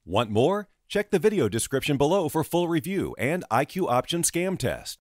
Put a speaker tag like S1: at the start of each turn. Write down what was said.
S1: Want more? Check the video description below for full review and IQ Option scam test.